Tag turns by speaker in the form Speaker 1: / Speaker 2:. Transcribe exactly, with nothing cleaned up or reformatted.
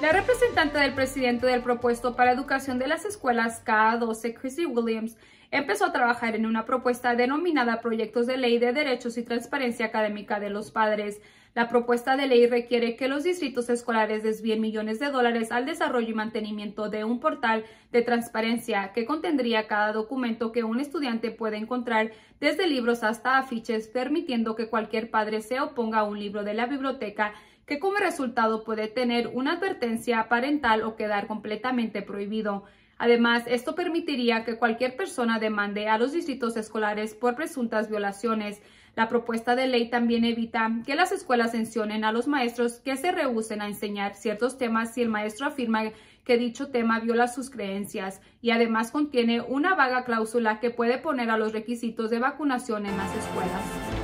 Speaker 1: La representante del presidente del propuesto para educación de las escuelas K A doce, Chrissy Williams, empezó a trabajar en una propuesta denominada Proyectos de Ley de Derechos y Transparencia Académica de los Padres. La propuesta de ley requiere que los distritos escolares desvíen millones de dólares al desarrollo y mantenimiento de un portal de transparencia que contendría cada documento que un estudiante puede encontrar, desde libros hasta afiches, permitiendo que cualquier padre se oponga a un libro de la biblioteca que como resultado puede tener una advertencia parental o quedar completamente prohibido. Además, esto permitiría que cualquier persona demande a los distritos escolares por presuntas violaciones. La propuesta de ley también evita que las escuelas sancionen a los maestros que se rehúsen a enseñar ciertos temas si el maestro afirma que dicho tema viola sus creencias, y además contiene una vaga cláusula que puede poner a los requisitos de vacunación en las escuelas.